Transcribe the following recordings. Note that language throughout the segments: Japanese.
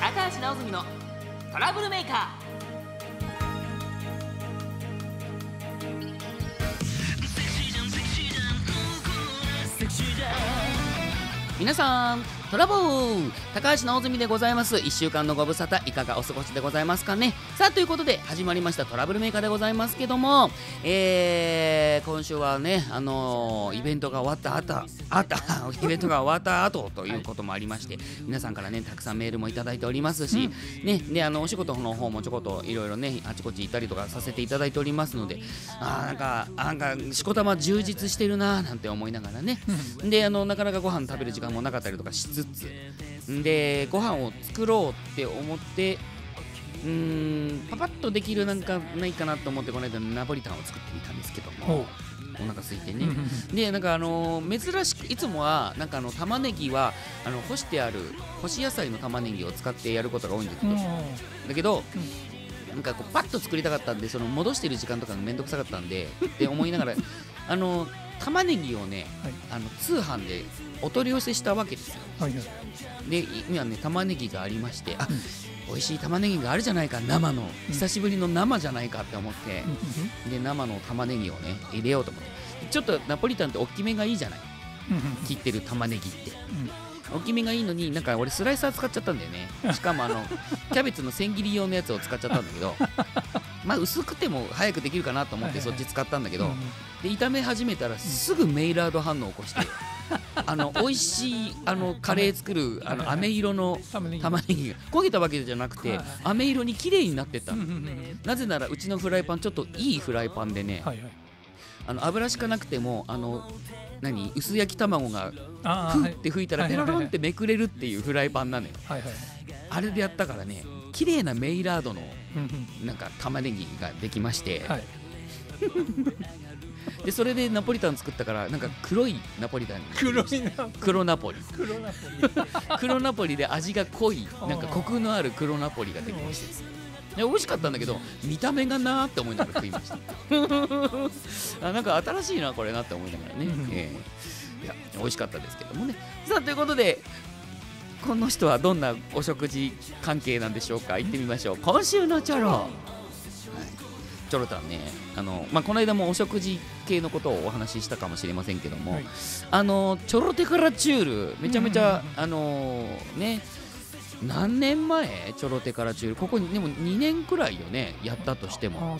高橋直澄のトラブルメーカー。皆さん、トラボー高橋直澄でございます。1週間のご無沙汰いかがお過ごしでございますかね。さあ、ということで始まりましたトラブルメーカーでございますけども、今週はね、イベントが終わったイベントが終わった後ということもありまして、皆さんからねたくさんメールもいただいておりますし、ね、でお仕事の方もちょこっといろいろねあちこち行ったりとかさせていただいておりますので、なんかしこたま充実してるななんて思いながらね、でなかなかご飯食べる時間もなかったりとかしつつで、ご飯を作ろうって思ってパパッとできるなんかないかなと思ってこの間ナポリタンを作ってみたんですけども、お腹空いてねでなんか珍しくいつもはなんか玉ねぎは干してある干し野菜の玉ねぎを使ってやることが多いんですけど、だけどなんかこうパッと作りたかったんで、その戻してる時間とかがめんどくさかったんでって思いながら玉ねぎをね、通販でお取り寄せしたわけですよ。で今ね玉ねぎがありまして、美味しい玉ねぎがあるじゃないか、生の久しぶりの生じゃないかって思って、で生の玉ねぎをね入れようと思って、ちょっとナポリタンって大きめがいいじゃない、切ってる玉ねぎって、大きめがいいのになんか俺スライサー使っちゃったんだよね。しかもキャベツの千切り用のやつを使っちゃったんだけどまあ薄くても早くできるかなと思ってそっち使ったんだけど、で炒め始めたらすぐメイラード反応を起こして美味しいカレー作る飴色の玉ねぎが焦げたわけじゃなくて飴色に綺麗になってったの。なぜならうちのフライパンちょっといいフライパンでね、油しかなくても薄焼き卵がふって吹いたらペロロンってめくれるっていうフライパンなのよ。あれでやったからね、綺麗なメイラードのなんか玉ねぎができましてでそれでナポリタン作ったからなんか黒いナポリタンに黒ナポリで味が濃いなんかコクのある黒ナポリができましてですね、美味しかったんだけど見た目がなーって思いながら食いましたなんか新しいなこれなって思いながらね、いや美味しかったですけどもね。さあということでこの人はどんなお食事関係なんでしょうか。行ってみましょう。今週のチョロ、チョロタンね、この間もお食事系のことをお話ししたかもしれませんけども、チョロテカラチュールめちゃめちゃね、何年前チョロテカラチュール、ここにでも2年くらいよね、やったとしても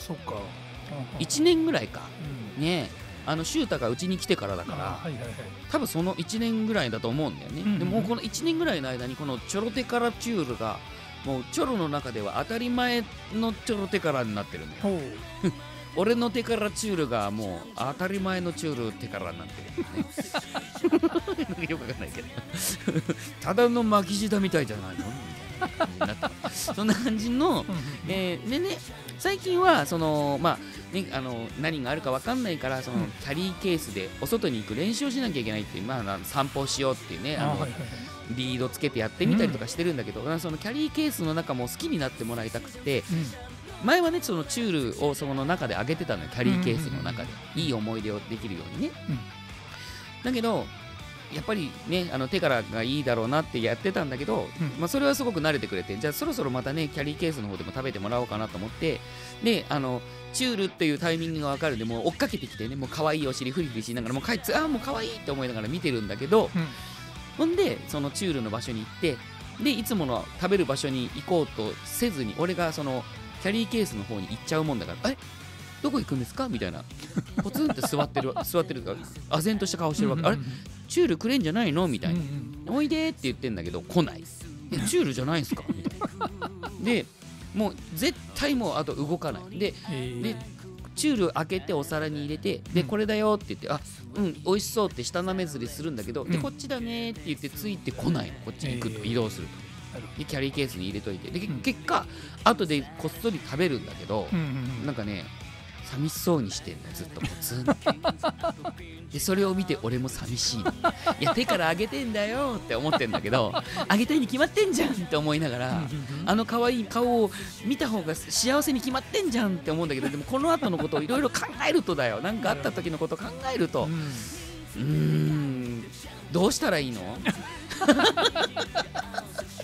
1年ぐらいかね、シュータがうちに来てからだから多分その1年ぐらいだと思うんだよね。でもこの1年ぐらいの間にこのチョロテカラチュールがもうチョロの中では当たり前のチョロテカラになってるんだよ俺のテカラチュールがもう当たり前のチュールテカラになってるねよくわかんないけどただの巻き舌みたいじゃないのみたいなそんな感じのでね、最近はその何があるかわかんないからそのキャリーケースでお外に行く練習をしなきゃいけないっていう、散歩しようっていうねリードつけてやってみたりとかしてるんだけど、そのキャリーケースの中も好きになってもらいたくて、前はねそのチュールをその中で上げてたのよ、キャリーケースの中でいい思い出をできるようにね、だけどやっぱりね手からがいいだろうなってやってたんだけど、それはすごく慣れてくれて、じゃあそろそろまたねキャリーケースの方でも食べてもらおうかなと思って、でチュールっていうタイミングが分かるんでもう追っかけてきてね、もう可愛いお尻フリフリしながらもう帰ってもう可愛いって思いながら見てるんだけど、ほんでそのチュールの場所に行って、でいつもの食べる場所に行こうとせずに俺がそのキャリーケースの方に行っちゃうもんだから、どこ行くんですかみたいな、ポツンって座ってるから唖然とした顔してるわけ、あれチュールくれんじゃないのみたいな、おいでって言ってんだけど来ない、チュールじゃないんすかみたいなでもう絶対もうあと動かないでチュール開けてお皿に入れて、でこれだよって言って美味しそうって舌なめずりするんだけど、でこっちだねって言ってついてこないの、こっちに行くと移動すると、でキャリーケースに入れといて、で結果後でこっそり食べるんだけど、なんかね寂しそうにしてんのずっとポツンってでそれを見て俺も寂しいのいや手からあげてんだよって思ってんだけどあげたいに決まってんじゃんって思いながら可愛い顔を見た方が幸せに決まってんじゃんって思うんだけど、でもこの後のことをいろいろ考えるとだよ、なんかあった時のことを考えるとどうしたらいいの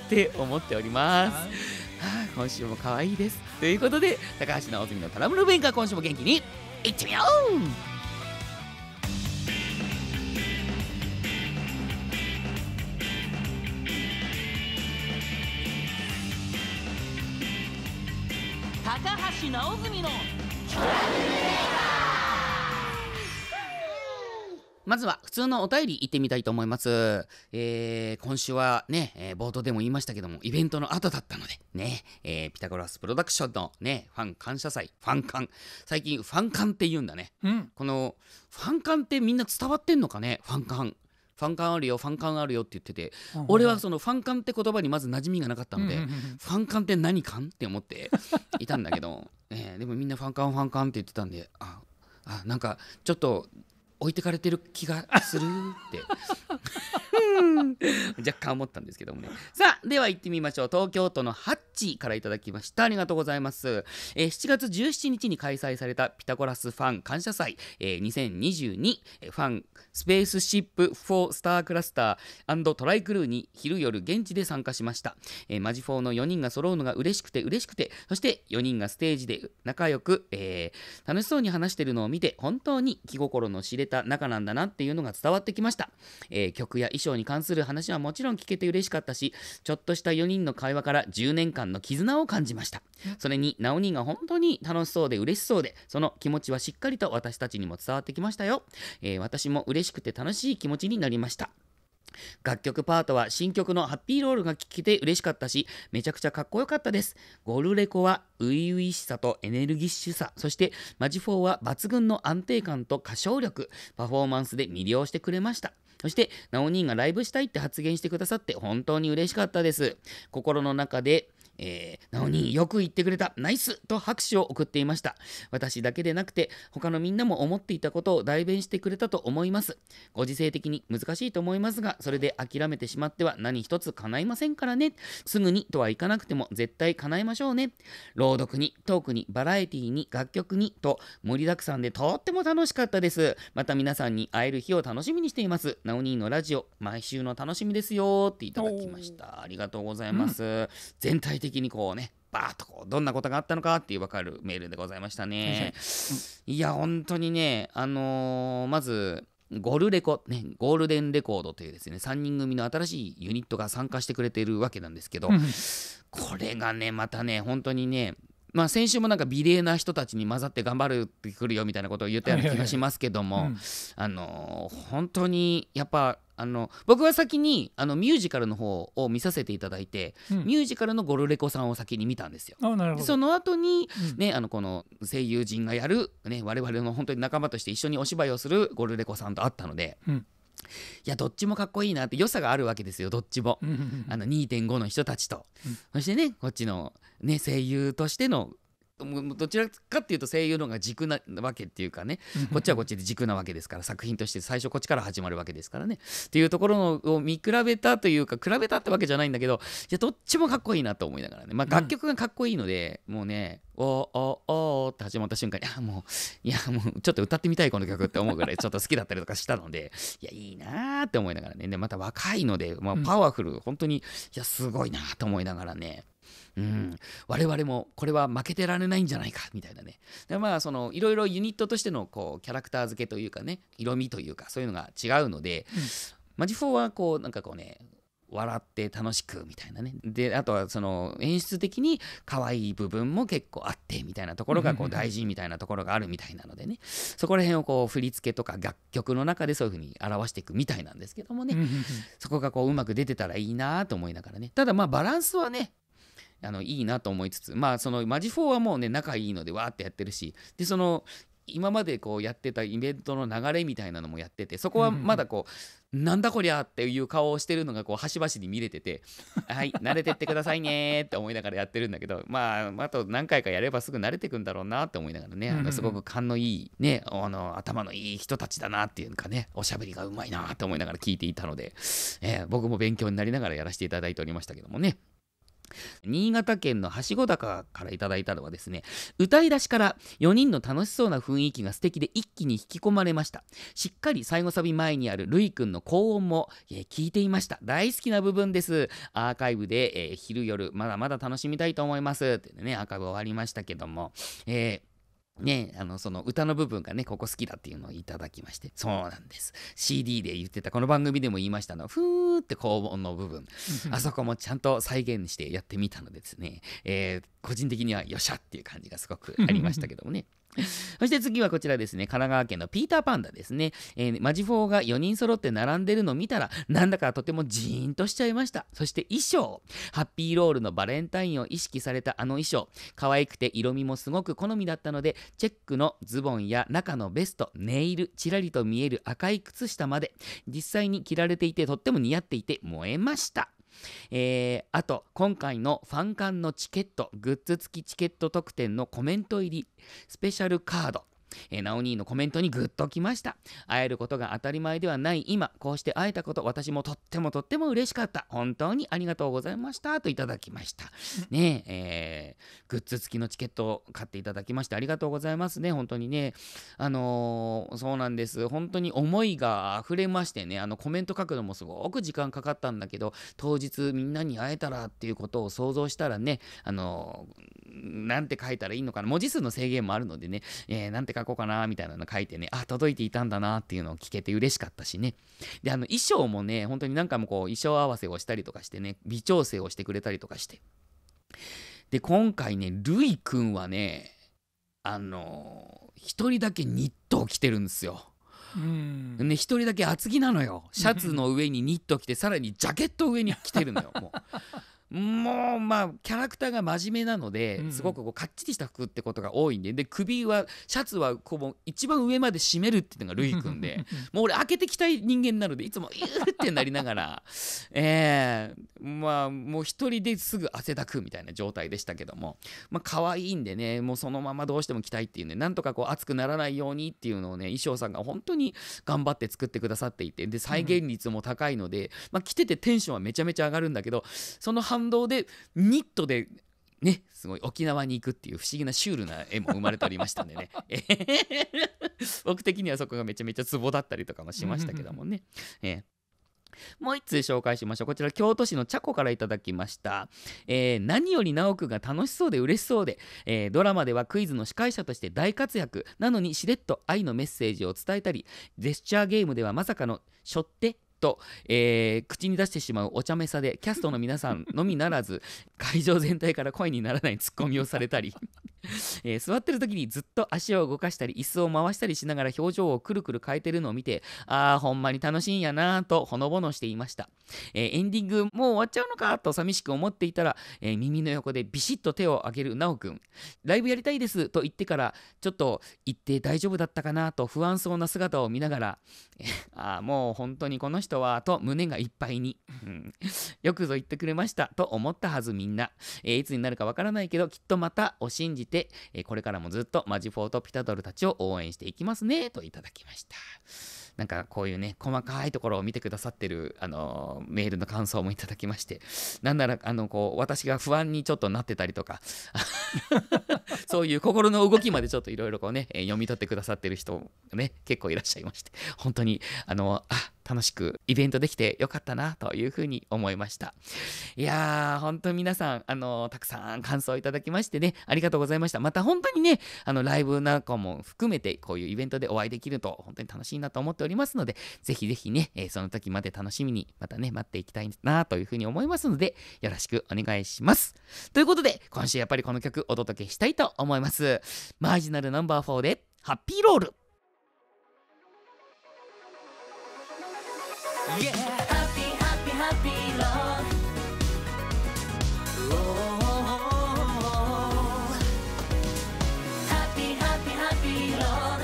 って思っております。今週も可愛いです。ということで、高橋直澄のトラブル弁か、今週も元気にいってみよう。高橋直澄のまずは普通のお便り行ってみたいと思います。今週はね、冒頭でも言いましたけども、イベントの後だったのでね、ピタゴラスプロダクションのね、ファン感謝祭、ファン感、最近ファン感って言うんだね、このファン感ってみんな伝わってんのかね。ファン感あるよ、ファン感あるよって言ってて、俺はそのファン感って言葉にまず馴染みがなかったので、ファン感って何感って思っていたんだけど、でもみんなファン感って言ってたんで、なんかちょっと置いてかれてる気がするって若干思ったんですけどもね。さあ、では行ってみましょう。東京都のハッチからいただきました。ありがとうございます。7月17日に開催されたピタゴラスファン感謝祭、2022ファンスペースシップ4スタークラスター&トライクルーに昼夜現地で参加しました。マジ4の4人が揃うのが嬉しくて、そして4人がステージで仲良く、楽しそうに話しているのを見て、本当に気心の知れた仲なんだなっていうのが伝わってきました。曲や衣装に関する話はもちろん聞けて嬉しかったし、ちょっとした4人の会話から10年間の絆を感じました。それに直兄が本当に楽しそうで嬉しそうで、その気持ちはしっかりと私たちにも伝わってきましたよ。私も嬉しくて楽しい気持ちになりました。楽曲パートは新曲のハッピーロールが聴けて嬉しかったし、めちゃくちゃかっこよかったです。ゴルレコは初々しさとエネルギッシュさ、そしてマジフォーは抜群の安定感と歌唱力、パフォーマンスで魅了してくれました。そしてナオ兄がライブしたいって発言してくださって本当に嬉しかったです。心の中でなおによく言ってくれた、ナイスと拍手を送っていました。私だけでなくて他のみんなも思っていたことを代弁してくれたと思います。ご時世的に難しいと思いますが、それで諦めてしまっては何一つ叶いませんからね。すぐにとはいかなくても絶対叶えましょうね。朗読にトークにバラエティに楽曲にと盛りだくさんでとっても楽しかったです。また皆さんに会える日を楽しみにしています。なおにのラジオ毎週の楽しみですよっていただきました。ありがとうございます。全体的にこうね、バーッとこうどんなことがあったのかっていう分かるメールでございましたね。いや本当にね、まずゴルレコね、ゴールデンレコードというですね、3人組の新しいユニットが参加してくれているわけなんですけど、これがねまたね本当にね、先週もなんか美麗な人たちに混ざって頑張るってくるよみたいなことを言ったような気がしますけども、本当にやっぱ僕は先にミュージカルの方を見させていただいて、ミュージカルのゴルレコさんを先に見たんですよ。その後に、この声優陣がやる、我々の本当に仲間として一緒にお芝居をするゴルレコさんと会ったので、いやどっちもかっこいいなって良さがあるわけですよ、どっちも。2.5 の人たちと、そしてねこっちの、声優としてのどちらかっていうと声優の方が軸なわけっていうかね、こっちはこっちで軸なわけですから、作品として最初こっちから始まるわけですからねっていうところを見比べたというか、比べたってわけじゃないんだけど、いやどっちもかっこいいなと思いながらね、楽曲がかっこいいので、もうねおって始まった瞬間にもうちょっと歌ってみたいこの曲って思うぐらいちょっと好きだったりとかしたので、いやいいなーって思いながらね、でまた若いので、パワフル、本当にいやすごいなと思いながらね、我々もこれは負けてられないんじゃないかみたいなね。でそのいろいろユニットとしてのこうキャラクター付けというかね、色味というかそういうのが違うので、マジフォーはこうなんかこうね、笑って楽しくみたいなね。であとはその演出的に可愛い部分も結構あってみたいなところがこう大事みたいなところがあるみたいなのでね、そこら辺をこう振り付けとか楽曲の中でそういう風に表していくみたいなんですけどもね、そこがこううまく出てたらいいなと思いながらね。ただバランスはねいいなと思いつつ、そのマジフォーはもうね仲いいのでわーってやってるし、でその今までこうやってたイベントの流れみたいなのもやってて、そこはまだこうなんだこりゃっていう顔をしてるのがこう端々に見れてて、はい慣れてってくださいねって思いながらやってるんだけど、あと何回かやればすぐ慣れてくんだろうなって思いながらね、すごく勘のいいね、頭のいい人たちだなっていうかね、おしゃべりがうまいなって思いながら聞いていたので、僕も勉強になりながらやらせていただいておりましたけどもね。 新潟県のはしご高からいただいたのはですね、歌い出しから4人の楽しそうな雰囲気が素敵で一気に引き込まれました。しっかり最後サビ前にあるるいくんの高音も、聞いていました。大好きな部分です。アーカイブで、昼夜まだまだ楽しみたいと思いますってね、アーカイブ終わりましたけども、ね、その歌の部分がね、ここ好きだっていうのをいただきまして、そうなんです。CD で言ってた、この番組でも言いましたの、ふーって高音の部分、あそこもちゃんと再現してやってみたのでですね、個人的にはよっしゃっていう感じがすごくありましたけどもね。そして次はこちらですね、神奈川県のピーターパンダですね。マジフォーが4人揃って並んでるのを見たら、なんだかとてもジーンとしちゃいました。そして衣装、ハッピーロールのバレンタインを意識されたあの衣装、可愛くて色味もすごく好みだったので、チェックのズボンや中のベスト、ネイル、ちらりと見える赤い靴下まで、実際に着られていてとっても似合っていて燃えました。あと今回のファン館のチケット、グッズ付きチケット特典のコメント入りスペシャルカード、なお兄のコメントにグッときました。会えることが当たり前ではない今、こうして会えたこと、私もとっても嬉しかった。本当にありがとうございましたといただきましたね。グッズ付きのチケットを買っていただきましてありがとうございますね。本当にね、そうなんです。本当に思いが溢れましてね、コメント書くのもすごく時間かかったんだけど、当日みんなに会えたらっていうことを想像したらね、なんて書いたらいいのかな、文字数の制限もあるのでね、なんて書こうかなみたいなの書いてね、届いていたんだなっていうのを聞けて嬉しかったしね。で、衣装もね、本当に何回もこう衣装合わせをしたりとかしてね、微調整をしてくれたりとかして、で今回ね、るいくんはね、一人だけニットを着てるんですよ。ね、一人だけ厚着なのよ。シャツの上にニット着て、さらにジャケット上に着てるのよ。もうまあキャラクターが真面目なので、すごくこうかっちりした服ってことが多いんで、首はシャツはこう一番上まで締めるっていうのがルイ君で、もう俺開けてきたい人間なので、いつもってなりながらまあもう一人ですぐ汗だくみたいな状態でしたけども、まあ可愛いんでね、もうそのままどうしても着たいっていうんで、なんとかこう熱くならないようにっていうのをね、衣装さんが本当に頑張って作ってくださっていて、で再現率も高いので、まあ着ててテンションはめちゃめちゃ上がるんだけど、その反動でニットでね、すごい沖縄に行くっていう不思議なシュールな絵も生まれておりましたんでね僕的にはそこがめちゃめちゃツボだったりとかもしましたけどもね。もう一通紹介しましょう。こちら京都市のちゃこからいただきました。何より直くんが楽しそうで嬉しそうで、ドラマではクイズの司会者として大活躍なのに、しれっと愛のメッセージを伝えたり、ジェスチャーゲームではまさかのしょってと、口に出してしまうお茶目さでキャストの皆さんのみならず会場全体から声にならないツッコミをされたり座ってる時にずっと足を動かしたり椅子を回したりしながら表情をくるくる変えてるのを見て、ほんまに楽しいんやなとほのぼのしていました。エンディングもう終わっちゃうのかと寂しく思っていたら、耳の横でビシッと手を挙げるなおくん、ライブやりたいですと言ってから、ちょっと行って大丈夫だったかなと不安そうな姿を見ながら、もう本当にこの人はと胸がいっぱいに、よくぞ言ってくれましたと思ったはずみんな、いつになるかわからないけどきっとまたを信じて、これからもずっとマジフォーとピタドルたちを応援していきますねといただきました。なんかこういうね細かいところを見てくださってるメールの感想もいただきまして、なんならこう私が不安にちょっとなってたりとかそういう心の動きまでちょっといろいろこうね、読み取ってくださってる人がね結構いらっしゃいまして、本当に楽しくイベントできてよかったなというふうに思いました。いやー本当に皆さんたくさん感想いただきましてね、ありがとうございました。また本当にねライブなんかも含めてこういうイベントでお会いできると本当に楽しいなと思っておりますので、ぜひぜひね、その時まで楽しみにまたね待っていきたいなというふうに思いますので、よろしくお願いします。ということで今週やっぱりこの曲お届けしたいと思います。マージナルナンバー4でハッピーロール。Yeah, happy, happy, happy Lord. Oh, happy, happy, happy Lord.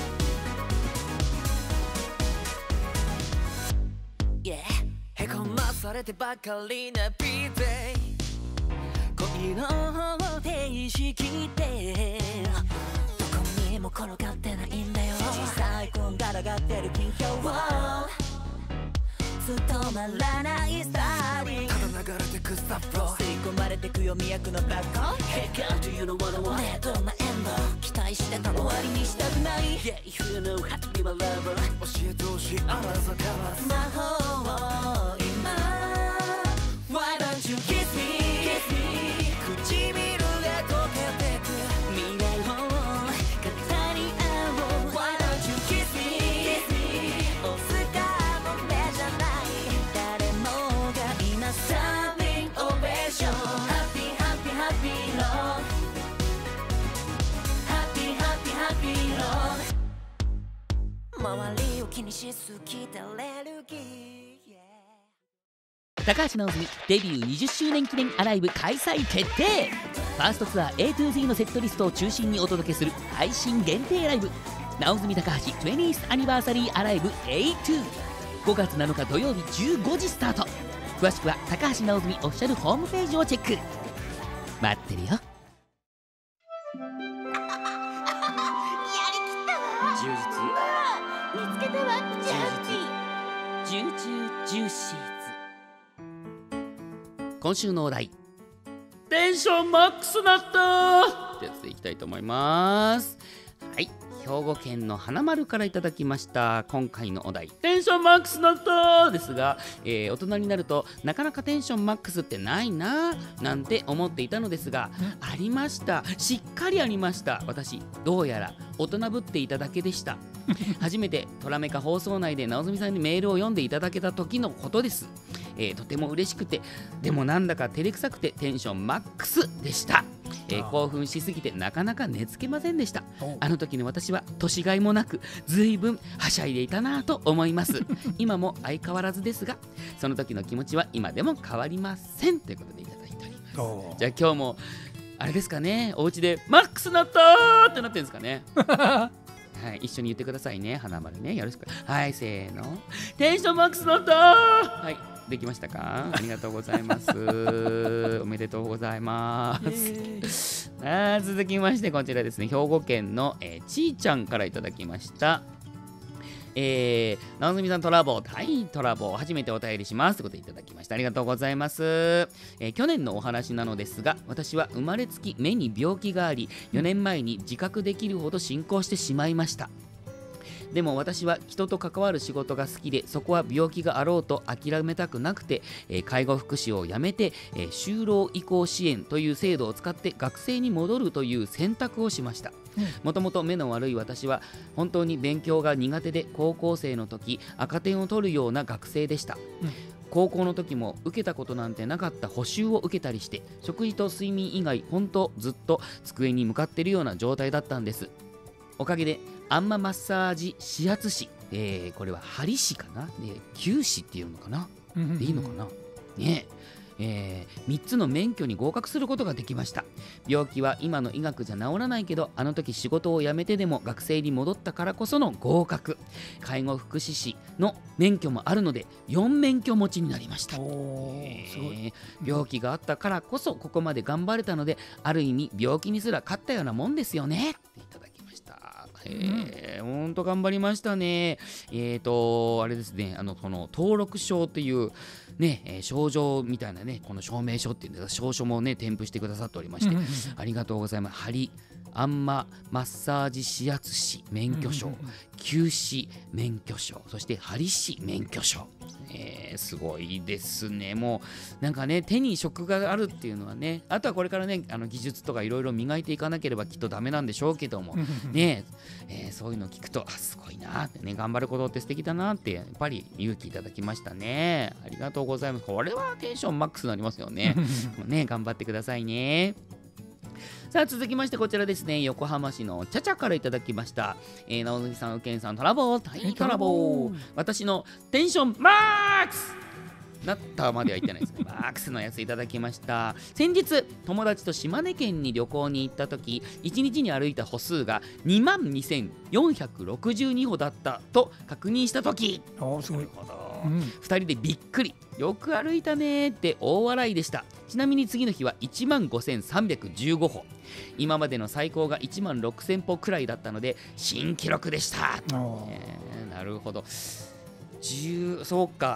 Yeah, へこまされてばかりな PJ 恋の定式でどこにも転がってないんだよ。小さいこんがらがってる金票をずっと止まらないスターリング、ただ流れてくスタッフロー吸い込まれれてくよ魅惑のバック Hey girl do you know what I want ねえどんなエンド期待してたの終わりにしたくない Yeah if you know how to be my lover 教えてほしいあなたから魔法を今 Why don't you kiss me 唇が溶けてく未来を語り合おう Why don't you kiss me オスカーの目じゃない誰もが今スタンディングオベーション Happy happy happy love Happy happy happy love 周りを気にしすぎたアレルギー高橋直澄デビュー20周年記念アライブ開催決定。ファーストツアー A to Z のセットリストを中心にお届けする配信限定ライブ直澄高橋 20th アニバーサリーアライブ A2 5月7日土曜日15時スタート。詳しくは高橋直澄オフィシャルホームページをチェック。待ってるよ。 充実見つけたわジャスティジュージュージューシーズ。今週のお題テンションマックスなったってやつでいきたいと思います。はい、兵庫県の花丸からいただきました。今回のお題テンションマックスなったですが、大人になるとなかなかテンションマックスってないななんて思っていたのですが、ありました。しっかりありました。私どうやら大人ぶっていただけでした。初めてトラメカ放送内で直澄さんにメールを読んでいただけた時のことです。とても嬉しくて、でもなんだか照れくさくてテンションマックスでした。興奮しすぎてなかなか寝つけませんでした。あの時の私は年がいもなく随分はしゃいでいたなと思います。今も相変わらずですが、その時の気持ちは今でも変わりませんということでいただいております。じゃあ今日もあれですかね、お家でマックスなったーってなってるんですかね。はい、一緒に言ってくださいね、花丸ね。よろしく。はい、せーの。テンションマックスなったー。はい、できましたか？ありがとうございます。おめでとうございます。続きましてこちらですね、兵庫県の、ちーちゃんからいただきました。直澄さんトラボー、はいトラボー初めてお便りしますということでいただきました。ありがとうございます。去年のお話なのですが、私は生まれつき目に病気があり、4年前に自覚できるほど進行してしまいました。でも私は人と関わる仕事が好きで、そこは病気があろうと諦めたくなくて、介護福祉を辞めて、就労移行支援という制度を使って学生に戻るという選択をしました。もともと目の悪い私は本当に勉強が苦手で、高校生の時赤点を取るような学生でした。高校の時も受けたことなんてなかった補習を受けたりして、食事と睡眠以外本当ずっと机に向かっているような状態だったんです。おかげでアンママッサージ指圧師、これは針師かな、灸師っていうのかな、でいいのかなね3つの免許に合格することができました。病気は今の医学じゃ治らないけど、あの時仕事を辞めてでも学生に戻ったからこその合格。介護福祉士の免許もあるので4免許持ちになりました。すごい。病気があったからこそここまで頑張れたので、ある意味病気にすら勝ったようなもんですよねっていただきました。ほんと頑張りましたね。あれですね、その登録証っていうね、症状みたいなね、この証明書っていうの証書もね添付してくださっておりまして、ありがとうございます。アンママッサージ指圧師免許証、灸師免許証、そして針師免許証、すごいですね。もうなんかね、手に職があるっていうのはね、あとはこれからね、技術とかいろいろ磨いていかなければきっとダメなんでしょうけどもね、そういうのを聞くとすごいなってね、頑張ることって素敵だなってやっぱり勇気いただきましたね。ありがとうございます。これはテンションマックスになりますよね。ね、頑張ってくださいね。さあ続きましてこちらですね、横浜市のちゃちゃからいただきました。直澄さん、うけんさん、トラボー、はいトラボー、私のテンションマックスなったまでは言ってないですね。マックスのやついただきました。先日友達と島根県に旅行に行った時、1日に歩いた歩数が22,462歩だったと確認した時、すごい2人でびっくり、よく歩いたねって大笑いでした。ちなみに次の日は15,315歩、今までの最高が16,000歩くらいだったので新記録でした。なるほど、そうか、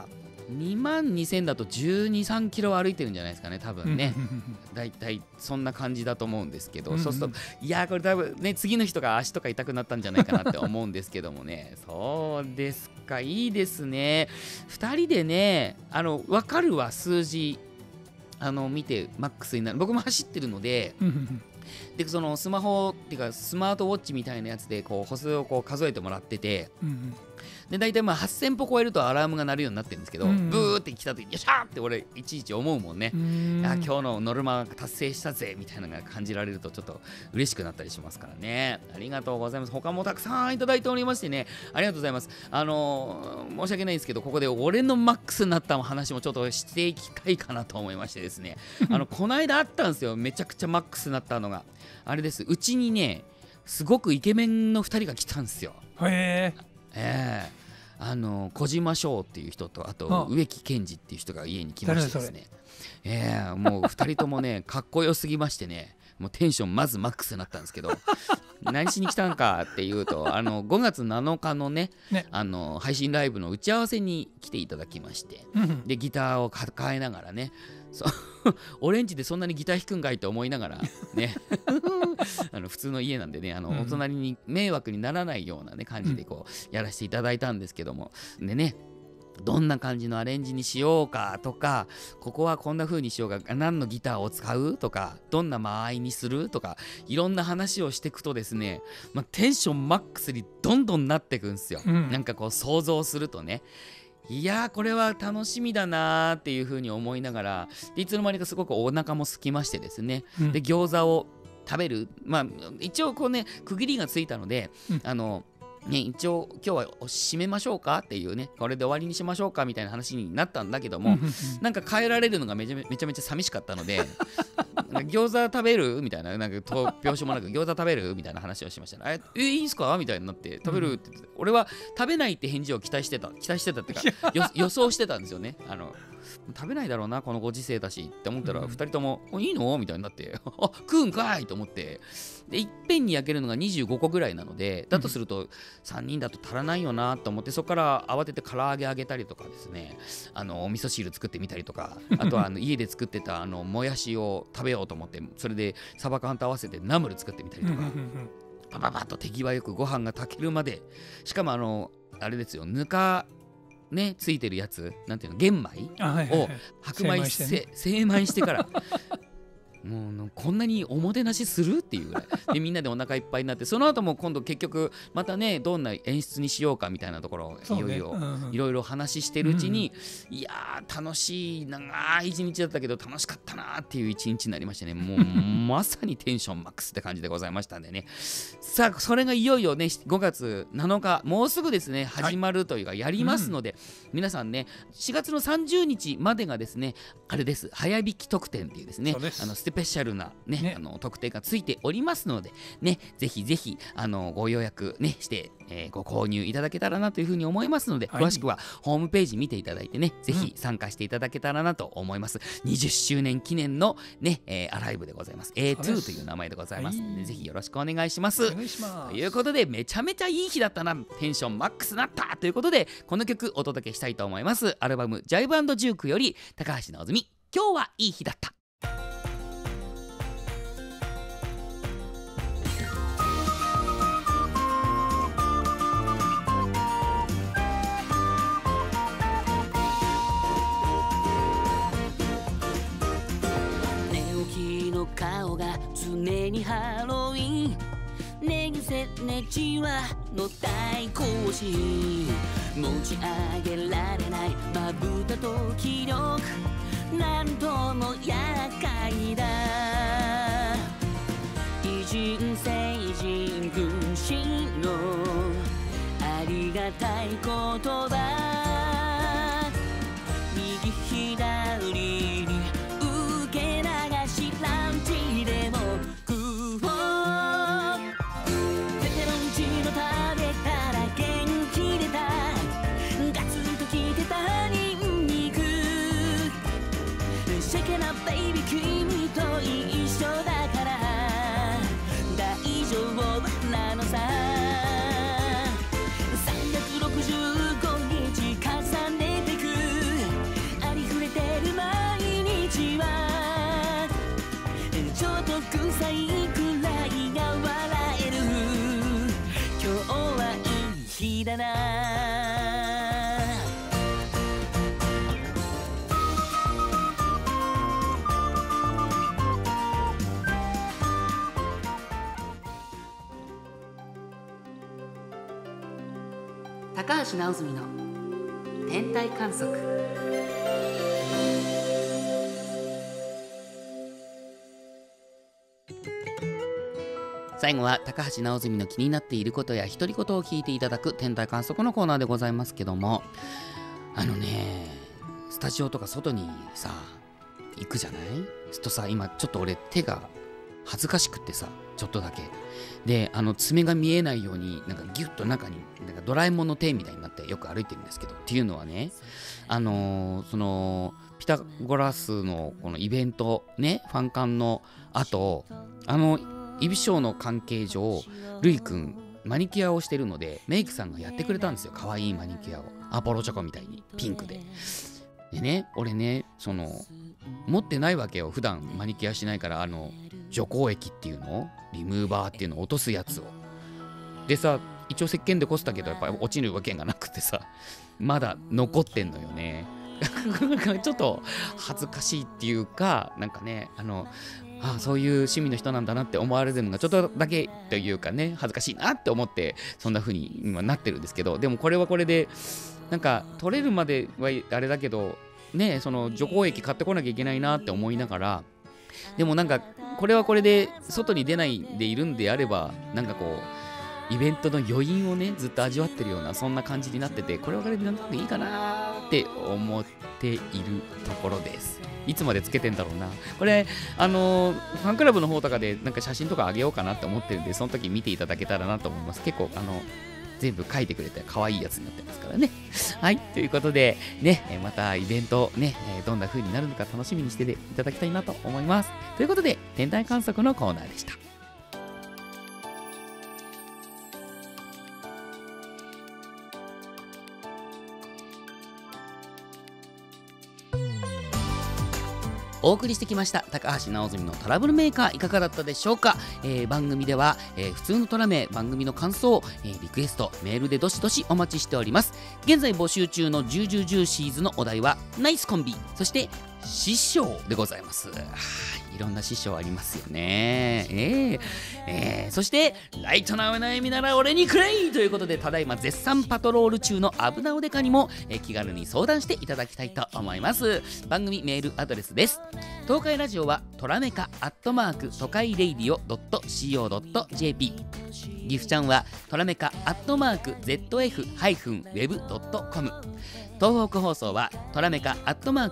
22,000だと12、3キロ歩いてるんじゃないですかね多分ね。だいたいそんな感じだと思うんですけど、そうするといやこれ多分ね次の日とか足とか痛くなったんじゃないかなって思うんですけどもね。そうですか、いいですね。2人でね分かるわ、数字見てマックスになる。僕も走ってるのででそのスマホっていうかスマートウォッチみたいなやつでこう歩数をこう数えてもらってて、で大体まあ8000歩超えるとアラームが鳴るようになってるんですけど、ブーって来た時によっしゃーって俺いちいち思うもんね。今日のノルマ達成したぜみたいなのが感じられるとちょっと嬉しくなったりしますからね。ありがとうございます。他もたくさんいただいておりましてね、ありがとうございます。申し訳ないんですけど、ここで俺のマックスになった話もちょっとしていきたいかなと思いましてですねこの間あったんですよ、めちゃくちゃマックスになったのが。あれです、うちにねすごくイケメンの2人が来たんですよ。 へえ小島翔っていう人と、あと植木健二っていう人が家に来ましてですね、もう2人ともねかっこよすぎましてね、もうテンションまずマックスになったんですけど何しに来たんかっていうと5月7日のね配信ライブの打ち合わせに来ていただきまして、でギターを抱えながらね、オレンジでそんなにギター弾くんかいって思いながらね普通の家なんでねお隣に迷惑にならないようなね感じでこうやらせていただいたんですけども、でねどんな感じのアレンジにしようかとか、ここはこんな風にしようか、何のギターを使うとか、どんな間合いにするとか、いろんな話をしていくとですね、テンションマックスにどんどんなっていくんですよ。なんかこう想像するとね、いやーこれは楽しみだなーっていう風に思いながら、でいつの間にかすごくお腹も空きましてですね、で餃子を食べる、一応こうね区切りがついたので、一応今日は締めましょうかっていうね、これで終わりにしましょうかみたいな話になったんだけどもなんか変えられるのがめちゃめちゃ寂しかったので餃子食べるみたいな、なんか突拍子もなく餃子食べるみたいな話をしましたね。いいんすかみたいになって、食べるって言って、俺は食べないって返事を期待してたっていうか予想してたんですよね。食べないだろうなこのご時世だしって思ったら、2人ともいいのみたいになって食うんかいと思って、でいっぺんに焼けるのが25個ぐらいなので、だとすると3人だと足らないよなと思って、そこから慌てて唐揚げあげたりとかですね、お味噌汁作ってみたりとか、あとは家で作ってたもやしを食べようと思って、それでサバ缶と合わせてナムル作ってみたりとかパパパッと手際よくご飯が炊けるまで、しかもあれですよ、ぬかねついてるやつ、なんていうの、玄米を白米精米してからもうこんなにおもてなしするっていうぐらいで、みんなでお腹いっぱいになって、その後も今度結局またねどんな演出にしようかみたいなところをいろいろ話してるうちに、いやー楽しい長い一日だったけど楽しかったなっていう一日になりましてね、もうまさにテンションマックスって感じでございましたんでね。さあそれがいよいよね5月7日もうすぐですね始まるというかやりますので、皆さんね4月の30日までがですねあれです、早引き特典っていうですねスペシャルな、ね特典がついておりますのでね、ぜひぜひご予約ねして、ご購入いただけたらなというふうに思いますので、詳しくはホームページ見ていただいてね、ぜひ参加していただけたらなと思います。20周年記念のね、アライブでございます。 A2 という名前でございますので、ぜひよろしくお願いします。ということで、めちゃめちゃいい日だったな、テンションマックスなったということで、この曲お届けしたいと思います。アルバムジャイブ&ジュークより高橋直澄、今日はいい日だった。 顔が常にハロウィン、寝癖ねじわの大行進、持ち上げられないまぶたと気力、なんとも厄介だ。偉人聖人君子のありがたい言葉、右左に受け流しランチでも食おう、ペペロンチーノ食べたら元気出た、ガツンときてたニンニク、シェケなベイビー君と一緒だから大丈夫なのさ。365日重ねてく高橋直澄の天体観測。最後は高橋直澄の気になっていることや独り言を聞いていただく天体観測のコーナーでございますけども、スタジオとか外にさ行くじゃない？するとさ、今ちょっと俺手が恥ずかしくってさ、ちょっとだけで爪が見えないようになんかギュッと中になんかドラえもんの手みたいになってよく歩いてるんですけど、っていうのはね、そのピタゴラスのこのイベントね、ファンカンの後、イビショーの関係上ルイくんマニキュアをしてるので、メイクさんがやってくれたんですよ。可愛いマニキュアをアポロチョコみたいにピンクで。でね、俺ね、持ってないわけよ。普段マニキュアしないから、除光液っていうの、リムーバーっていうのを落とすやつを。でさ、一応石鹸でこすったけどやっぱり落ちるわけがなくてさ、まだ残ってんのよね。ちょっと恥ずかしいっていうか、なんかね、そういう趣味の人なんだなって思われるのがちょっとだけというかね、恥ずかしいなって思ってそんな風に今なってるんですけど、でもこれはこれでなんか取れるまではあれだけどね、その除光液買ってこなきゃいけないなって思いながら、でもなんかこれはこれで外に出ないでいるんであれば、なんかこうイベントの余韻をねずっと味わってるようなそんな感じになってて、これはこれでなんかいいかなって思っているところです。いつまでつけてんだろうな。これファンクラブの方とかでなんか写真とかあげようかなって思ってるんで、その時見ていただけたらなと思います。結構全部書いてくれて可愛いやつになってますからね。はい、ということでね、またイベントね、どんな風になるのか楽しみにしていただきたいなと思います。ということで天体観測のコーナーでした。お送りしてきました高橋直澄のトラブルメーカー、いかがだったでしょうか。番組では、普通のトラメ、番組の感想、リクエスト、メールでどしどしお待ちしております。現在募集中のジュージュージューシーズのお題はナイスコンビ、そして師匠でございます。いろんな師匠ありますよね。そしてライトなお悩みなら俺にくれいということで、ただいま絶賛パトロール中の危なおでかにも、気軽に相談していただきたいと思います。番組メールアドレスです。東海ラジオはトラメカ@都会レイディオ.co.jp、 ギフちゃんはトラメカ@zf-web.com、 東北放送はトラメカ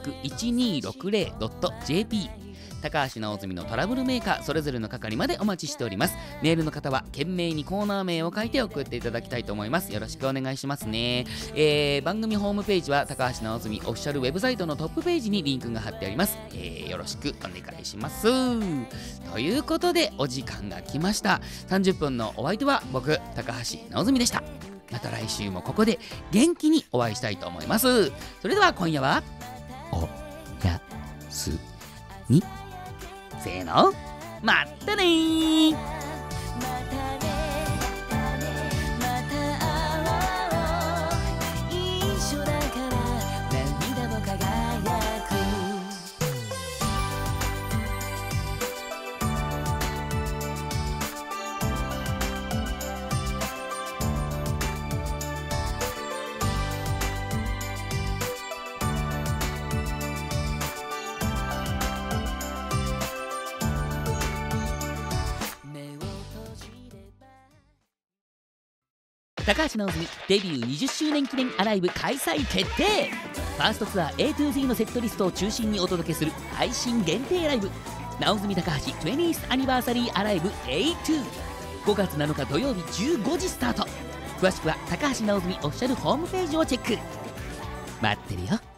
@1260.jp、高橋直澄のトラブルメーカー、それぞれの係までお待ちしております。メールの方は懸命にコーナー名を書いて送っていただきたいと思います。よろしくお願いしますね。番組ホームページは高橋直澄オフィシャルウェブサイトのトップページにリンクが貼ってあります。よろしくお願いします。ということでお時間が来ました。30分のお相手は僕高橋直澄でした。また来週もここで元気にお会いしたいと思います。それでは今夜はおやすみ、せーの、まったねー。高橋直澄デビュー20周年記念アライブ開催決定。ファーストツアー A to Z のセットリストを中心にお届けする配信限定ライブ、直澄高橋 20th アニバーサリーアライブ A2、 5月7日土曜日15時スタート。詳しくは高橋直澄オフィシャルホームページをチェック。待ってるよ。